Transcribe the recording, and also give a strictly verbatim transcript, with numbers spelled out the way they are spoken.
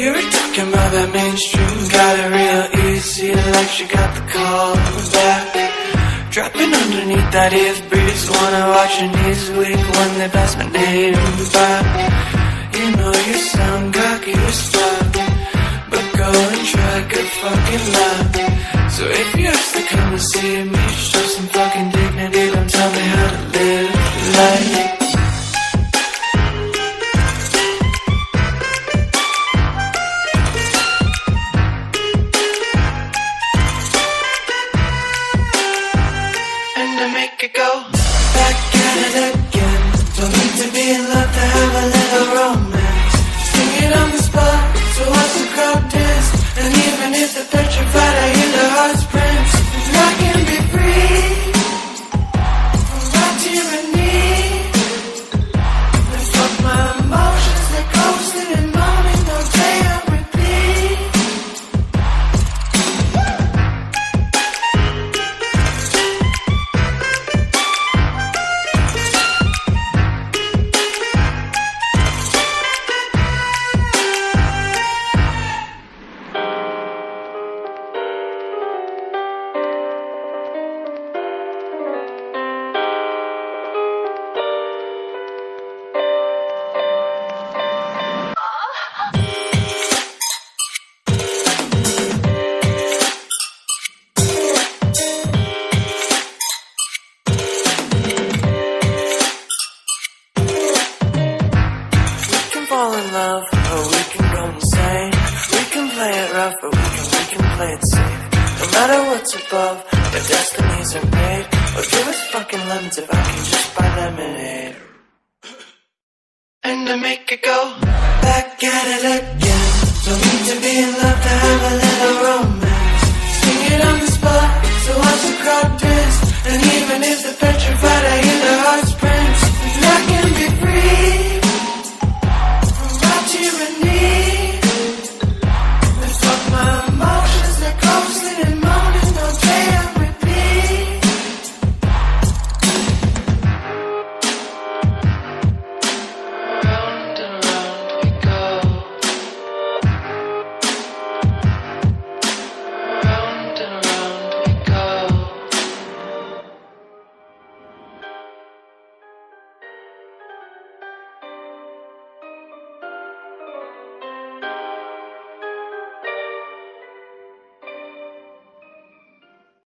You were talking about that mainstream, got it real easy, like she got the call back. Dropping underneath that ears breeze, wanna watch your knees weak when they pass my name back. You know you sound cocky as fuck, but go and try, good fucking luck. So if you have to come and see me, show some fucking dignity, don't tell me how to live life. Make it go back at it again. Don't need to be in love to have a little romance. Sing it on the spot, so watch the crowd dance. And even if they're petrified, I hear their hearts prance. And I can be free from my tyranny. And fuck my emotions, they're coasting and moaning, don't play on repeat. Fall in love, or we can go insane. We can play it rough, or we can, we can play it safe. No matter what's above, the destinies are made. Or give us fucking lemons if I can just buy lemonade. And to make it go back at it again. Don't need to be in love to have a little romance. Sing it on the spot, so watch the crowd dance. And even if they're petrified, I hear their hearts prance. And I can